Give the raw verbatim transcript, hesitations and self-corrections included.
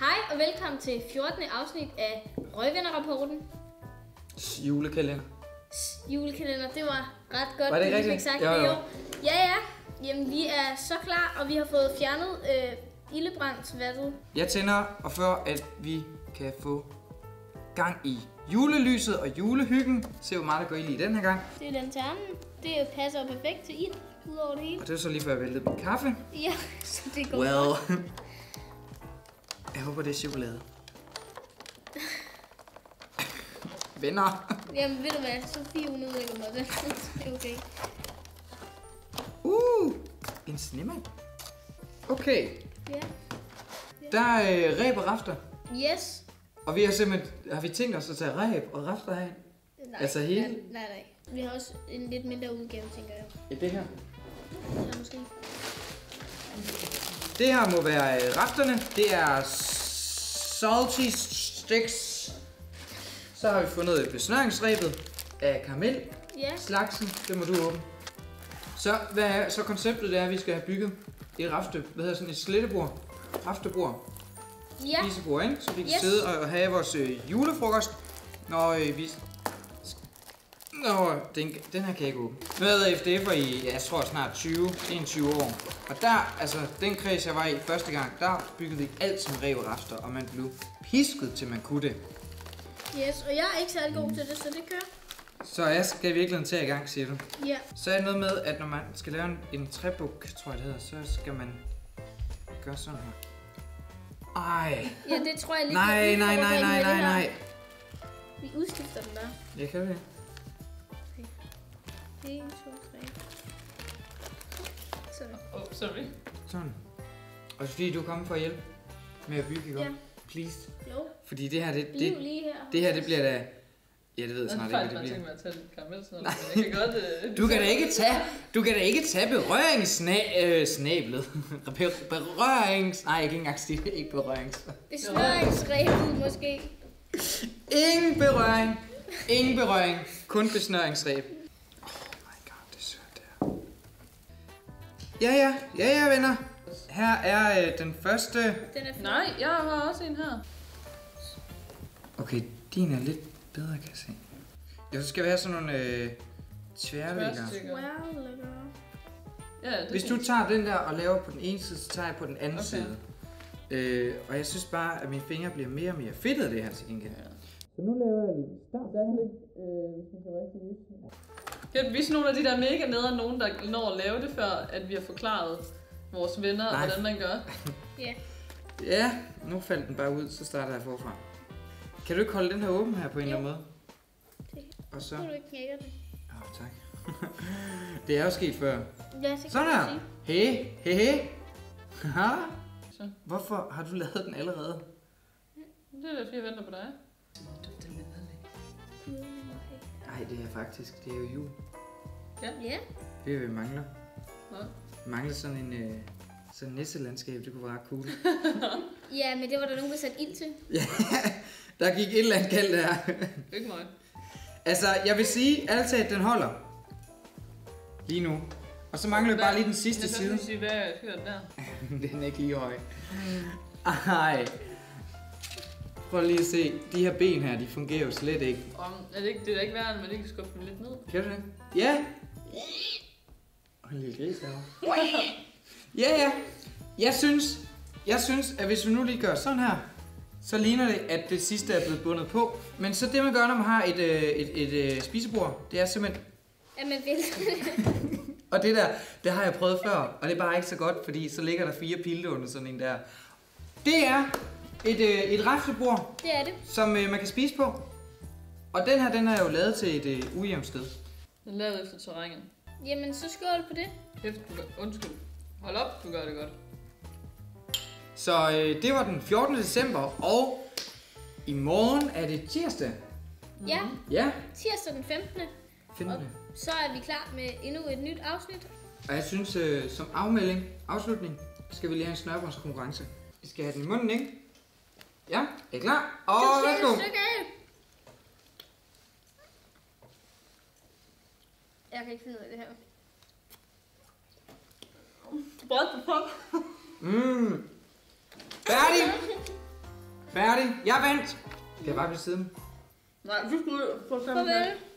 Hej og velkommen til fjortende afsnit af Røgvenner-rapporten. Julekalender. Julekalender, det var ret godt, var det, det rigtigt? vi fik sagt. Jo, jo. Ja, ja. Jamen, vi er så klar, og vi har fået fjernet øh, ildebrændsvattet. Jeg tænder, og for at vi kan få gang i julelyset og julehyggen, se hvor meget der går ild i den her gang. Det er lanternen. Det passer perfekt til ild, ud over det hele. Og det er så lige før jeg væltede min kaffe. Ja, så det går well. godt. Jeg håber, det er chokolade. Venner. Jamen, ved du hvad? Så fire hundrede ikke om det. Det er okay. Uh, en snemand. Okay. Ja. Der er øh, ræb og rafter. Yes. Og vi har simpelthen, har vi tænkt os at tage ræb og rafter herind? Nej, Altså hele? Nej, nej, nej. Vi har også en lidt mindre udgave, tænker jeg. I det her? Ja, måske. Det her må være øh, rafterne. Det er salty sticks. Så har vi fundet besnøringsrebet af karamel. Ja. Slagsen, det må du åbne. Så, hvad er, så konceptet det er, at vi skal have bygget et rafte, hvad hedder sådan et slettebord, raftebord, Ja. spisebord, ikke? Så vi kan Yes. sidde og have vores øh, julefrokost, når øh, vi... Nå, den, den her kan jeg ikke åbne. Nu har jeg været F D F'er i, jeg tror snart tyve, enogtyve år. Og der, altså den kreds jeg var i første gang, der byggede vi alt som ræb og rafter, og man blev pisket til man kunne det. Yes, og jeg er ikke særlig god til det, så det kører. Så jeg skal virkelig tage i gang, siger du. Ja. Så er det noget med, at når man skal lave en, en træbuk, tror jeg det hedder, så skal man gøre sådan her. Ej. Ja, det tror jeg lige. Nej, vi nej, får nej, ikke nej, med nej, det her. nej. Vi udskifter den der. Jeg kan det. en, to, tre. Sådan. Oh, sorry. Sådan. Og fordi du er kommet for at hjælpe med at bygge, ikke? Ja. Please. Jo. Fordi det her, det, Bliv det, lige her. det her, det bliver da... Ja, det ved jeg Jeg snart har ikke, hvad faktisk det bare bliver. tænkt mig at tage lidt karamel sådan noget, men jeg kan godt... Øh, Du kan da ikke tage, du kan da ikke tage berøringssnablet. Berørings... Nej, jeg kan ikke engang sige det. Ikke berørings. Besnøringsrebet måske. Ingen berøring. Ingen berøring. Kun besnøringsreb. Oh my god, det er sødt der. Ja, ja. Ja, ja, venner. Her er øh, den første... Den er flot. Nej, jeg har også en her. Okay, din er lidt bedre, kan jeg se. Ja, så skal vi have sådan nogle øh, tværlægger. Tværstikker. Wow, lækker. Ja, det Hvis du tager den der og laver på den ene side, så tager jeg på den anden Okay. side. Øh, og jeg synes bare, at mine fingre bliver mere og mere fedtet af det her til gengæld. Ja. Så nu laver jeg lige start. Der er sådan lidt, øh, hvis man kan rigtig lyse. Kan du vise nogle af de der mega nedre nogen, der når at lave det, før at vi har forklaret vores venner, Nej. hvordan man gør? Ja. Ja, nu faldt den bare ud, så starter jeg forfra. Kan du ikke holde den her åben her på en Jo. eller anden måde? Og så... Så du ikke knækker den. Åh, oh, tak. Det er jo sket før. Ja, det kan Sådan man her. sige. Hey, hey, hey. Haha. Så. Hvorfor har du lavet den allerede? Det er da fordi, jeg venter på dig. Nej, det er faktisk, det er jo jul. Ja. Det er vi mangler. Nå. Vi mangler sådan en øh, sådan nisselandskab, det kunne være ret cool. Ja, men det var der nogen, der satte ild til. Ja, der gik et eller andet galt der. Ikke mig. Altså, jeg vil sige, altid at den holder. Lige nu. Og så mangler vi bare lige den sidste side. Jeg vil sige, hvad jeg hører der. Den er ikke lige høj. Ej. Prøv lige at se, de her ben her, de fungerer jo slet ikke. Om, er det, ikke, det er da ikke værd, at man ikke kan skubbe dem lidt ned. Kan du det? Ja. Og en lille gris herovre. Ja, ja. Jeg synes, jeg synes, at hvis vi nu lige gør sådan her, så ligner det, at det sidste er blevet bundet på. Men så det, man gør, når man har et, øh, et, et, et spisebord, det er simpelthen... Ja, men vil. Og det der, det har jeg prøvet før, og det er bare ikke så godt, fordi så ligger der fire pilte under sådan en der. Det er et, øh, et raftebord, Det er det. som øh, man kan spise på. Og den her, den er jo lavet til et øh, ujævnt sted. Den er lavet efter terrænet. Jamen, så skål på det. Hæft, du gør, undskyld. Hold op, du gør det godt. Så øh, det var den fjortende december, og i morgen er det tirsdag. Ja, Ja, tirsdag den femtende. femtende. Så er vi klar med endnu et nyt afsnit. Og jeg synes, øh, som afmelding, afslutning, skal vi lige have en snørbåndskonkurrence. Vi skal have den i munden, ikke? Ja, er I klar? Og Så skal værsgo! et stykke af. Jeg kan ikke finde ud af det her. What the fuck? Mmm. Færdig! Færdig. Jeg vandt. Skal jeg bare blive siddende? Nej, du skulle på samme Farvel. plads.